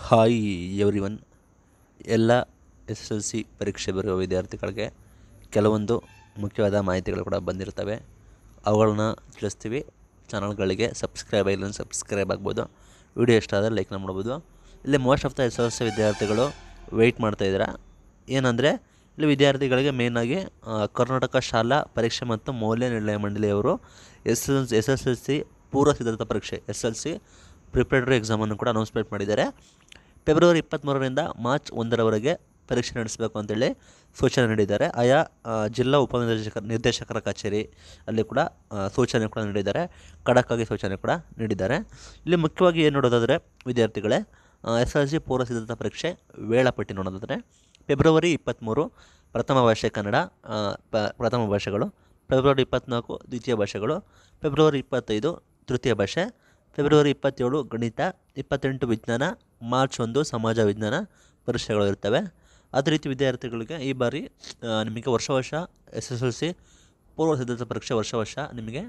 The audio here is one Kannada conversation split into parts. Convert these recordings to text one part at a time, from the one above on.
Hi everyone. ಎಲ್ಲ SSLC ಪರೀಕ್ಷೆ ಬರುವ ವಿದ್ಯಾರ್ಥಿಗಳಿಗೆ ಕೆಲವೊಂದು ಮುಖ್ಯವಾದ ಮಾಹಿತಿಗಳು ಕೂಡ ಬಂದಿರ್ತವೆ. ಅವುಗಳನ್ನ ತಿಳಿಸ್ತೀವಿ. ಚಾನಲ್ಗಳಿಗೆ ಸಬ್ಸ್ಕ್ರೈಬ್ ಆಗ್ಬೋದು. ವಿಡಿಯೋ ಇಷ್ಟ ಆದರೆ ಲೈಕ್ ಮಾಡ್ಬೋದು. ಇಲ್ಲಿ ಮೋಸ್ಟ್ ಆಫ್ ದ SSLC ವಿದ್ಯಾರ್ಥಿಗಳು ವೆಯ್ಟ್ ಮಾಡ್ತಾಯಿದ್ದೀರಾ. ಏನಂದರೆ ಇಲ್ಲಿ ವಿದ್ಯಾರ್ಥಿಗಳಿಗೆ ಮೇಯ್ನಾಗಿ ಕರ್ನಾಟಕ ಶಾಲಾ ಪರೀಕ್ಷೆ ಮತ್ತು ಮೌಲ್ಯ ನಿರ್ಣಯ ಮಂಡಳಿಯವರು SSLC ಪೂರ್ವ ಸಿದ್ಧತಾ ಪರೀಕ್ಷೆ SSLC ಪ್ರಿಪರೇಟರಿ ಎಕ್ಸಾಮನ್ನು ಕೂಡ ಅನೌನ್ಸ್ಮೆಂಟ್ ಮಾಡಿದ್ದಾರೆ. ಫೆಬ್ರವರಿ 23ರಿಂದ ಮಾರ್ಚ್ 1ರವರೆಗೆ ಪರೀಕ್ಷೆ ನಡೆಸಬೇಕು ಅಂತೇಳಿ ಸೂಚನೆ ನೀಡಿದ್ದಾರೆ. ಆಯಾ ಜಿಲ್ಲಾ ನಿರ್ದೇಶಕರ ಕಚೇರಿ ಅಲ್ಲಿ ಕೂಡ ಸೂಚನೆ ಕೂಡ ನೀಡಿದ್ದಾರೆ. ಖಡಕ್ಕಾಗಿ ಸೂಚನೆ ಕೂಡ ನೀಡಿದ್ದಾರೆ. ಇಲ್ಲಿ ಮುಖ್ಯವಾಗಿ ಏನು ನೋಡೋದಾದರೆ ವಿದ್ಯಾರ್ಥಿಗಳೇ, SSLC ಪೂರ್ವ ಸಿದ್ಧತಾ ಪರೀಕ್ಷೆ ವೇಳಾಪಟ್ಟಿ ನೋಡೋದಾದರೆ ಫೆಬ್ರವರಿ 23 ಪ್ರಥಮ ಭಾಷೆ ಕನ್ನಡ ಪ್ರಥಮ ಭಾಷೆಗಳು, ಫೆಬ್ರವರಿ 24 ದ್ವಿತೀಯ ಭಾಷೆಗಳು, ಫೆಬ್ರವರಿ 25 ತೃತೀಯ ಭಾಷೆ, ಫೆಬ್ರವರಿ 27 ಗಣಿತ, 28 ವಿಜ್ಞಾನ, ಮಾರ್ಚ್ 1 ಸಮಾಜ ವಿಜ್ಞಾನ ಪರೀಕ್ಷೆಗಳು ಇರ್ತವೆ. ಅದೇ ರೀತಿ ವಿದ್ಯಾರ್ಥಿಗಳಿಗೆ ಈ ಬಾರಿ ನಿಮಗೆ ವರ್ಷ SSLC ಪೂರ್ವ ಸಿದ್ಧತಾ ಪರೀಕ್ಷೆ ವರ್ಷ ನಿಮಗೆ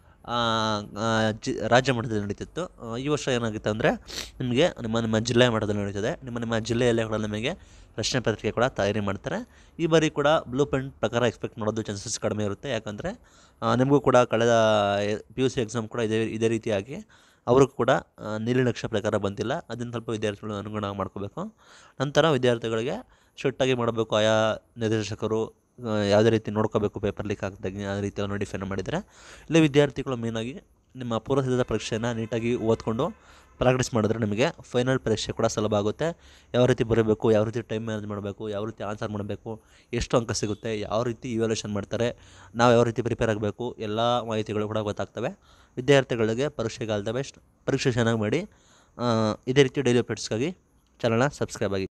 ರಾಜ್ಯ ಮಟ್ಟದಲ್ಲಿ ನಡೀತಿತ್ತು. ಈ ವರ್ಷ ಏನಾಗುತ್ತೆ ಅಂದರೆ ನಿಮಗೆ ನಿಮ್ಮ ಜಿಲ್ಲೆಯ ಮಟ್ಟದಲ್ಲಿ ನಡೀತದೆ. ನಿಮ್ಮ ಜಿಲ್ಲೆಯಲ್ಲೇ ಕೂಡ ನಿಮಗೆ ಪ್ರಶ್ನೆ ಪತ್ರಿಕೆ ಕೂಡ ತಯಾರಿ ಮಾಡ್ತಾರೆ. ಈ ಬಾರಿ ಕೂಡ ಬ್ಲೂ ಪ್ರಿಂಟ್ ಪ್ರಕಾರ ಎಕ್ಸ್ಪೆಕ್ಟ್ ಮಾಡೋದು ಚಾನ್ಸಸ್ ಕಡಿಮೆ ಇರುತ್ತೆ. ಯಾಕಂದರೆ ನಿಮಗೂ ಕೂಡ ಕಳೆದ PUC ಎಕ್ಸಾಮ್ ಕೂಡ ಇದೇ ರೀತಿಯಾಗಿ ಅವ್ರಿಗೂ ಕೂಡ ನೀಲನಕ್ಷೆ ಪ್ರಕಾರ ಬಂದಿಲ್ಲ. ಅದನ್ನು ಸ್ವಲ್ಪ ವಿದ್ಯಾರ್ಥಿಗಳು ಅನುಗುಣ ಮಾಡ್ಕೋಬೇಕು. ನಂತರ ವಿದ್ಯಾರ್ಥಿಗಳಿಗೆ ಸ್ಟ್ರಿಕ್ಟಾಗಿ ಮಾಡಬೇಕು. ಆಯಾ ನಿರ್ದೇಶಕರು ಯಾವುದೇ ರೀತಿ ನೋಡ್ಕೋಬೇಕು, ಪೇಪರ್ ಲೀಕ್ ಆಗ್ದಾಗೆ ಯಾವುದೇ ರೀತಿ ನೋಟಿಫೈ ಮಾಡಿದ್ದಾರೆ. ಇಲ್ಲಿ ವಿದ್ಯಾರ್ಥಿಗಳು ಮೇಯ್ನಾಗಿ ನಿಮ್ಮ ಪೂರ್ವ ಸಿದ್ಧತಾ ಪರೀಕ್ಷೆಯನ್ನು ನೀಟಾಗಿ ಓದ್ಕೊಂಡು ಪ್ರಾಕ್ಟೀಸ್ ಮಾಡಿದ್ರೆ ನಿಮಗೆ ಫೈನಲ್ ಪರೀಕ್ಷೆ ಕೂಡ ಸುಲಭ ಆಗುತ್ತೆ. ಯಾವ ರೀತಿ ಬರೀಬೇಕು, ಯಾವ ರೀತಿ ಟೈಮ್ ಮ್ಯಾನೇಜ್ ಮಾಡಬೇಕು, ಯಾವ ರೀತಿ ಆನ್ಸರ್ ಮಾಡಬೇಕು, ಎಷ್ಟು ಅಂಕ ಸಿಗುತ್ತೆ, ಯಾವ ರೀತಿ ಇವ್ಯಾಲ್ಯೂಷನ್ ಮಾಡ್ತಾರೆ, ನಾವು ಯಾವ ರೀತಿ ಪ್ರಿಪೇರ್ ಆಗಬೇಕು, ಎಲ್ಲ ಮಾಹಿತಿಗಳು ಕೂಡ ಗೊತ್ತಾಗ್ತವೆ. ವಿದ್ಯಾರ್ಥಿಗಳಿಗೆ ಪರೀಕ್ಷೆಗೆ ಆಲ್ ದ ಬೆಸ್ಟ್. ಪರೀಕ್ಷೆ ಚೆನ್ನಾಗಿ ಮಾಡಿ. ಇದೇ ರೀತಿ ಡೈಲಿ ಅಪ್ಡೇಟ್ಸ್ಗಾಗಿ ಚಾನಲ್ನ ಸಬ್ಸ್ಕ್ರೈಬ್ ಆಗಿ.